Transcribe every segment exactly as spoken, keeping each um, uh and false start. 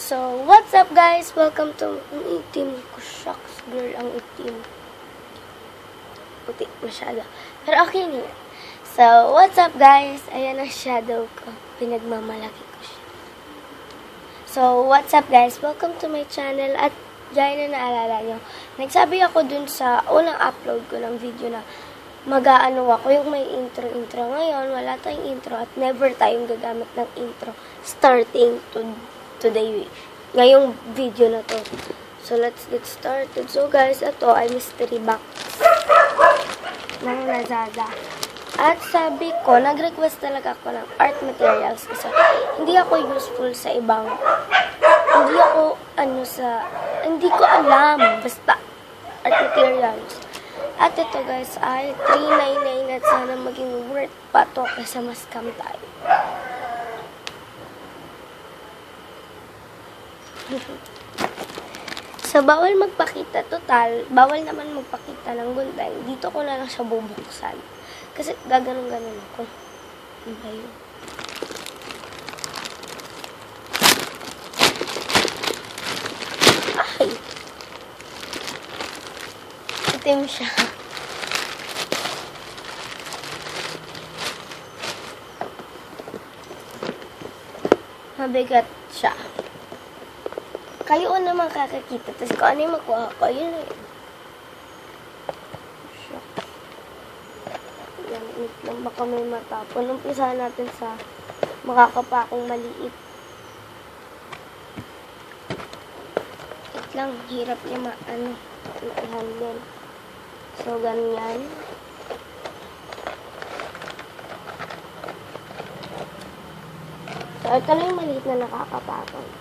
So, what's up guys? Welcome to ang itim ko. Shucks, girl, ang itim. Puti masyado. Pero okay na yan. So, what's up guys? Ayan ang shadow ko. Pinagmamalaki ko siya. So, what's up guys? Welcome to my channel. At gaya na naalala nyo, nagsabi ako dun sa unang upload ko ng video na mag-aano ako, yung may intro-intro. Ngayon, wala tayong intro at never tayong gagamit ng intro starting to today, ngayong video na to. So, let's get started. So, guys, ito ay mystery box ng Lazada. At sabi ko, nag-request talaga ako ng art materials kasi hindi ako useful sa ibang, hindi ako, ano sa, hindi ko alam, basta art materials. At ito, guys, ay three ninety-nine at sana maging worth pa to kasi mas scam tayo. So, bawal magpakita. Total, bawal naman magpakita ng gunting. Dito ko na lang siya bubuksan. Kasi gaganon-ganon ako. Ano ba yun? Ay! Itim siya. Mabigat siya. Kayo naman kakakita. Tapos kung ano yung makuha ko, yun na yun. Yan, wait lang. Baka may matapon. Umpisahan natin sa makakapakong maliit. Wait lang. Hirap niya ma, ano, i-handle. So, ganyan. So, ito lang yung maliit na nakakapakong.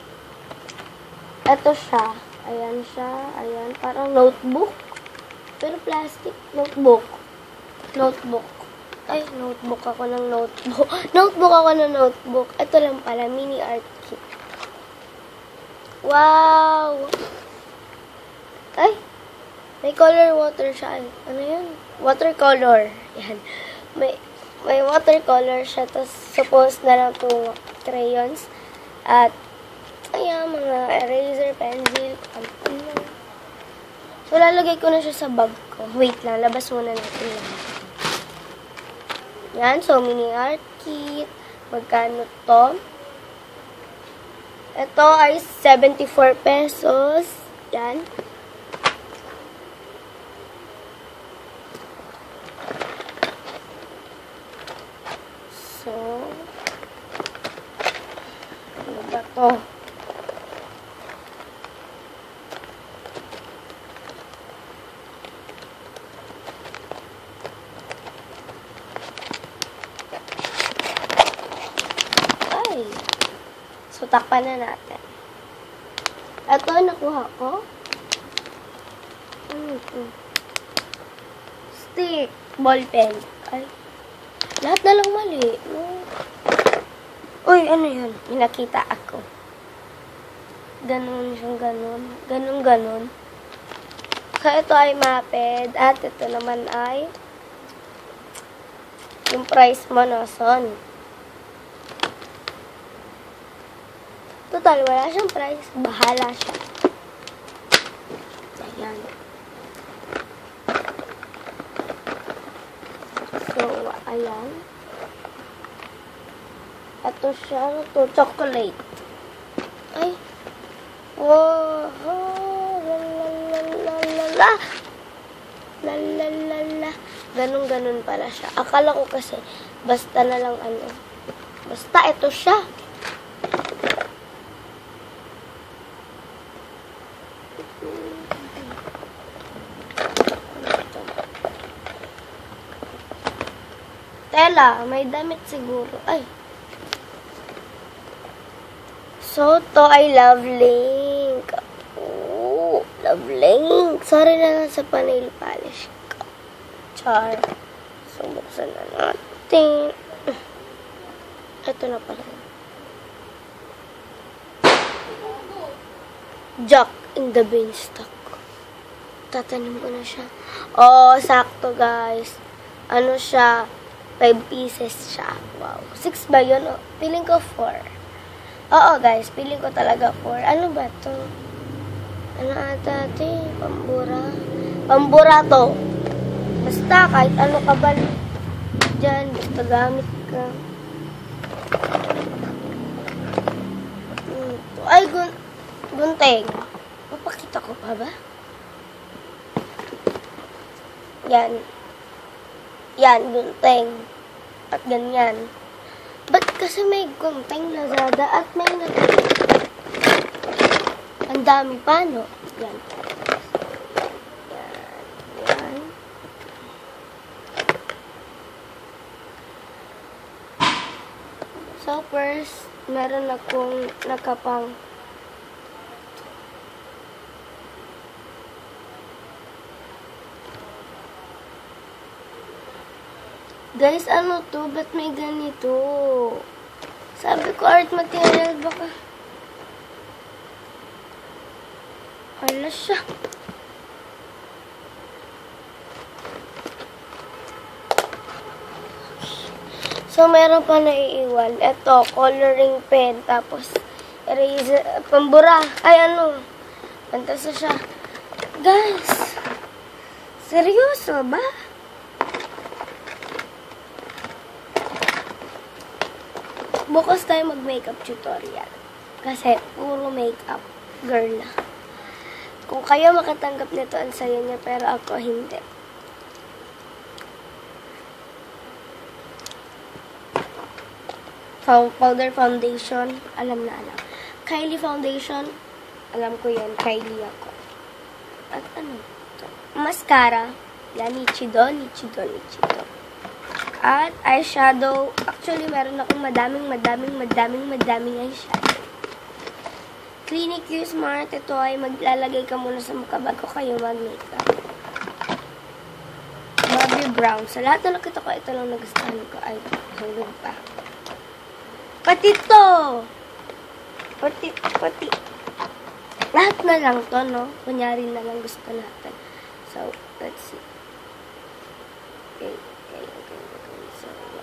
Ito siya. Ayan siya. Ayan. Parang notebook. Pero plastic. Notebook. Notebook. Ay, notebook ako ng notebook. Notebook ako ng notebook. Ito lang pala. Mini art kit. Wow! Ay! May color water siya. Ano yun? Watercolor. Yan. May, may watercolor siya. Tapos, suppose na lang itong crayons. At, ayan, mga eraser, pencil, ano. So, lalagay ko na siya sa bag ko. Wait lang, labas muna natin lang. Yan, so, mini art kit. Magkano to? Ito ay seventy-four pesos. Yan. So, ano ba to? So, takpan na natin. Ito, nakuha ko. Ano ito? Stick. Ball pen. Ay. Lahat na lang mali. No? Uy, ano yun? May nakita ako. Ganon siyang ganon. Ganon, ganon. So, ito ay maped. At ito naman ay yung price mo na son. Total, wala siyang price. Bahala siya. Ayan. So, ayan. Ito siya. Ito, chocolate. Ay. Wow. Lalalala. Lalalala. Ganon-ganon pala siya. Akala ko kasi, basta na lang ano. Basta, ito siya. Tela, may damit siguro. Ay. So, to ay love link. Oh, love link. Sorry na lang sa nail polish ko. Char. So, buksan na natin. Ito na pala. Jack in the beanstalk. Tatanim ko na siya. Oh, sakto guys. Ano siya? five pieces siya. Wow. six ba yun? Oh, feeling ko four. Oo, guys. Piling ko talaga for, ano ba to? Ano ata ito eh? Pambura. Pambura to. Basta, kahit ano ka ba dyan, basta gamit ka. Hmm. Ay, gun gunting. Mapakita ko pa ba? Yan. Yan, gunting. At ganyan. Ba't kasi may gunting Lazada at may nag... Ang dami pa, no? Yan. Yan. Yan. So, first, meron akong nakapang guys, ano to? Ba't may ganito? Sabi ko, art material, baka hala siya. So, meron pa naiiwan. Ito, coloring pen. Tapos, eraser, pambura. Ay, ano? Pantasa siya. Guys, seryoso ba? Bukas tayo mag-makeup tutorial. Kasi, puro makeup girl na. Kung kayo makatanggap nito, ang saya niya, pero ako hindi. Powder foundation, alam na alam. Kylie foundation, alam ko yan, Kylie ako. At ano? Mascara, yan, Nichido, Nichido, Nichido. At eyeshadow, actually meron akong madaming, madaming, madaming, madaming eyeshadow. Clinique U Smart, ito ay maglalagay ka muna sa mukha bago kayo mag-makeup. Bobbi Brown, sa lahat na nakita ko, ito lang nagustuhan ko. Ay, hanggang pa. Pati to! Pati, pati. Lahat na lang to, no? Kunyari na lang gusto natin. So, let's see. Okay, okay, okay, okay. So,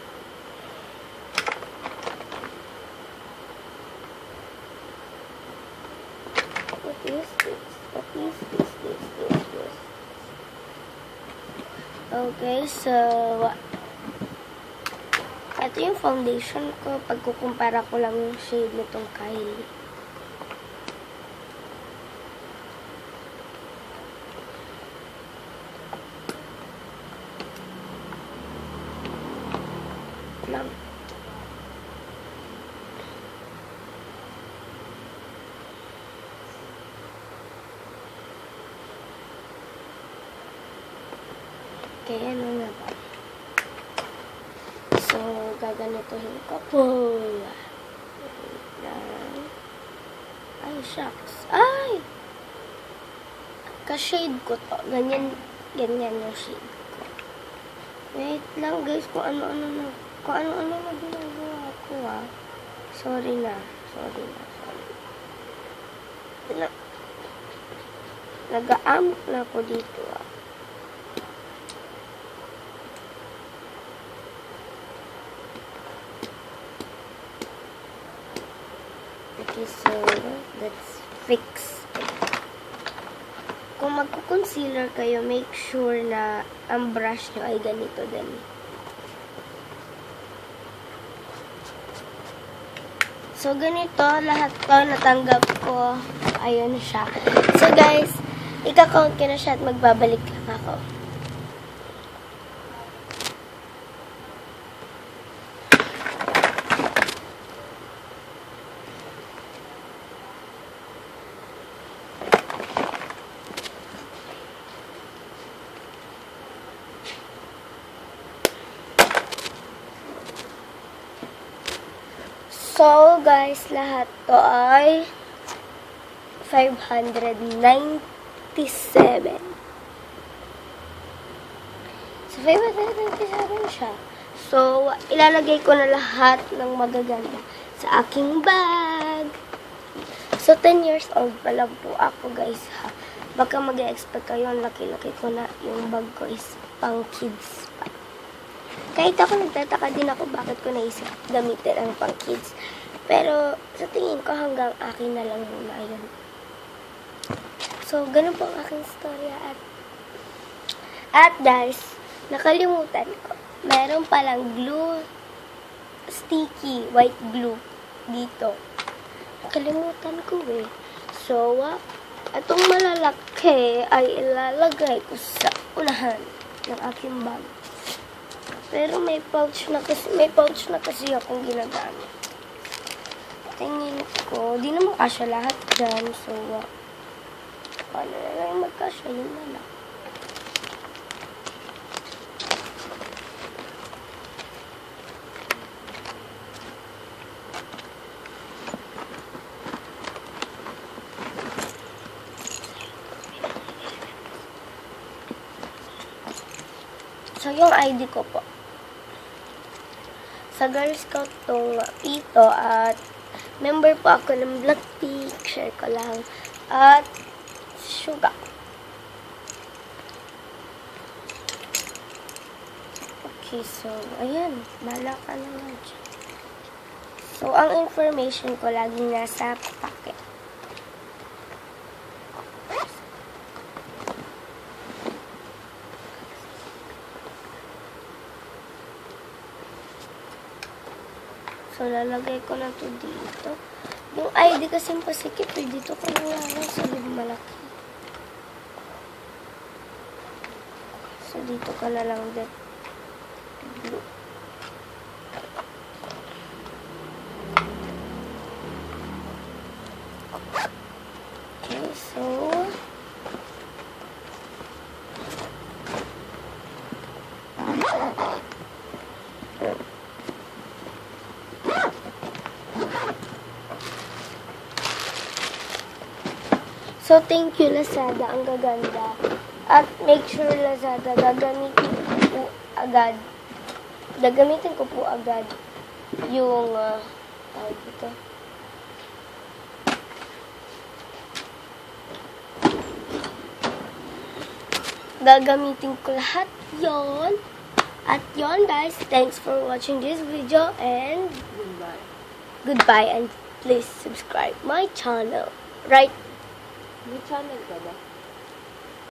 what is this? What is this, this, this, this? Okay, so, ito yung foundation ko. Pagkukumpara ko lang yung shade nitong Kylie. Lang. Okay, ano na ba? So, gaganituhin ko po. Ay, shucks. Ay! Ka-shade ko to. Ganyan, ganyan yung shade ko. Wait lang, guys. Kung ano-ano na, kung ano-ano na ginagawa ko, ah. Sorry na. Sorry na. Sorry. Na, nag-aamok na ako dito, ah. Okay, so, let's fix it. Kung magko-concealer kayo, make sure na ang brush nyo ay ganito din. So, ganito, lahat to natanggap ko. Ayun siya. So, guys, ika-count ko na siya at magbabalik lang ako. So, guys, lahat to ay five hundred ninety-seven. So, five hundred ninety-seven siya. So, ilalagay ko na lahat ng magaganda sa aking bag. So, ten years old pa lang po ako, guys, ha. Baka mag-expect kayo, ang laki-laki ko na yung bag ko is pang kids pa. Kahit ako, nagtataka din ako bakit ko naisip gamitin ang pang kids. Pero, sa tingin ko, hanggang akin na lang muna yun. So, ganun po ang aking storya. At, at guys, nakalimutan ko. Meron palang glue, sticky, white glue, dito. Nakalimutan ko eh. So, uh, itong malalaki ay ilalagay ko sa unahan ng aking bag. Pero may pouch na kasi, may pouch na kasi akong ginagamit. Tingin ko, di naman kasya lahat dyan. So, uh, paano na lang magkasya? Yun na lang. So, yung I D ko po. Sa Girl Scout tong Pito at member po ako ng Blackpink. Share ko lang. At Suga. Okay, so, ayan. Bala ka naman dyan. So, ang information ko laging nasa packet. So, lalagay ko na to dito. Yung I D kasi pasikip eh. Dito ko na lang sa lid malaki. So, dito ka na lang din. Blue. Okay, so... So, thank you, Lazada. Ang gaganda. At make sure, Lazada, gagamitin ko po agad. Gagamitin ko po agad yung, uh, tawag ito. Gagamitin ko lahat yon. At yon, guys. Thanks for watching this video. And goodbye. Goodbye. And please subscribe my channel. Right? May channel ka ba?